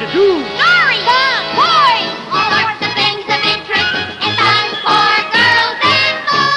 to do. Sorry, boys! All sorts of things of interest and fun for girls and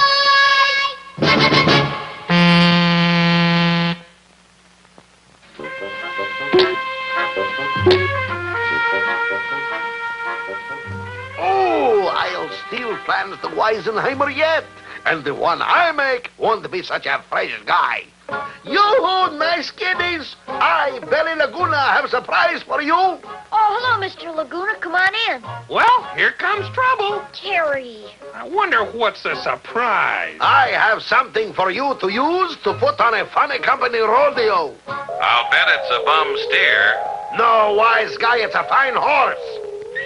Oh, I'll steal plans to Weisenheimer yet. And the one I make won't be such a fresh guy. Yo-ho, nice kiddies. I, Belly Laguna, have a surprise for you. Oh, hello, Mr. Laguna. Come on in. Well, here comes trouble. Terry. I wonder what's the surprise. I have something for you to use to put on a funny company rodeo. I'll bet it's a bum steer. No, wise guy, it's a fine horse.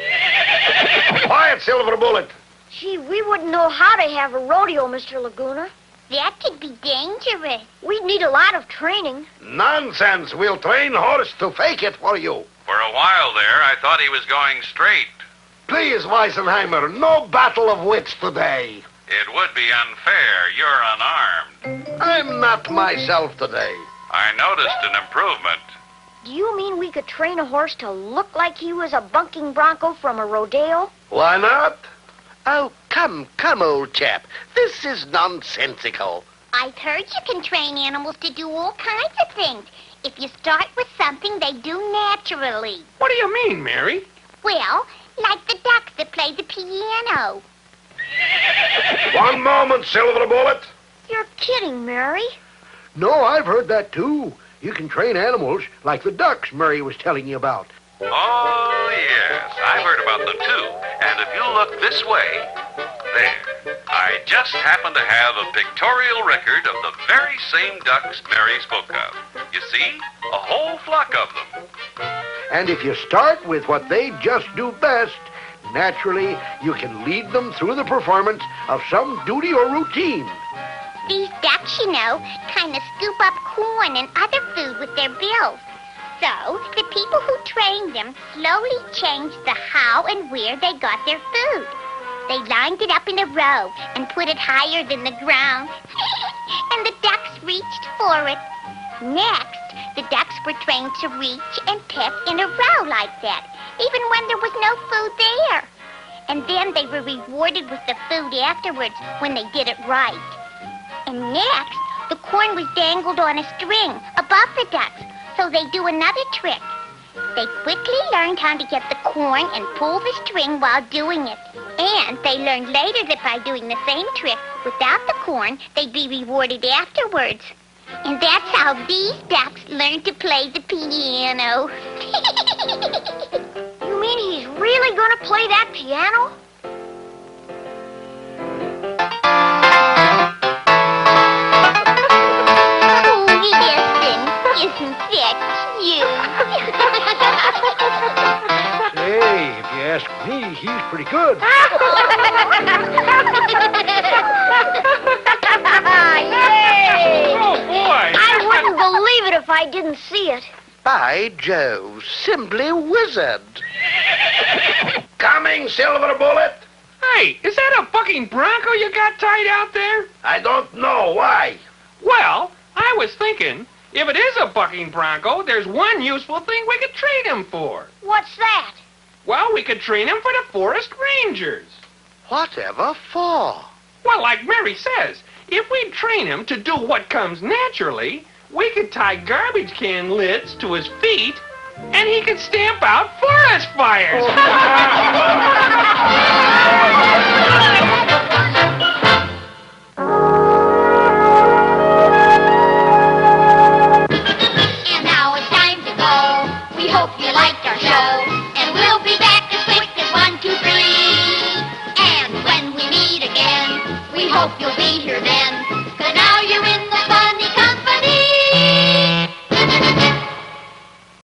Quiet, Silver Bullet. Gee, we wouldn't know how to have a rodeo, Mr. Laguna. that could be dangerous. We'd need a lot of training. Nonsense. We'll train horse to fake it for you. For a while there, I thought he was going straight. Please, Weisenheimer, no battle of wits today. It would be unfair. You're unarmed. I'm not myself today. I noticed an improvement. Do you mean we could train a horse to look like he was a bunking bronco from a rodeo? Why not? Oh, come, old chap. This is nonsensical. I've heard you can train animals to do all kinds of things. If you start with something they do naturally. What do you mean, Mary? Well, like the ducks that play the piano. One moment, Silver Bullet. You're kidding, Mary. No, I've heard that, too. You can train animals like the ducks Murray was telling you about. Oh, yes. I've heard about them, too. And if you look this way, there. I just happen to have a pictorial record of the very same ducks Mary spoke of. You see? A whole flock of them. And if you start with what they just do best, naturally, you can lead them through the performance of some duty or routine. These ducks, you know, kind of scoop up corn and other food with their bills. So, the people who trained them slowly changed the how and where they got their food. They lined it up in a row and put it higher than the ground. And the ducks reached for it. Next, the ducks were trained to reach and peck in a row like that, even when there was no food there. And then they were rewarded with the food afterwards when they did it right. And next, the corn was dangled on a string above the ducks, so they do another trick. They quickly learned how to get the corn and pull the string while doing it. And they learned later that by doing the same trick without the corn, they'd be rewarded afterwards. And that's how these ducks learned to play the piano. You mean he's really going to play that piano? Isn't that cute? Hey, if you ask me, he's pretty good. Yay! Oh, boy. I wouldn't believe it if I didn't see it. By Jove, simply wizard. Coming, Silver Bullet. Hey, is that a fucking bronco you got tied out there? I don't know why. Well, I was thinking, if it is a bucking bronco, there's one useful thing we could train him for. What's that? Well, we could train him for the forest rangers. Whatever for? Well, like Mary says, if we train him to do what comes naturally, we could tie garbage can lids to his feet, and he could stamp out forest fires.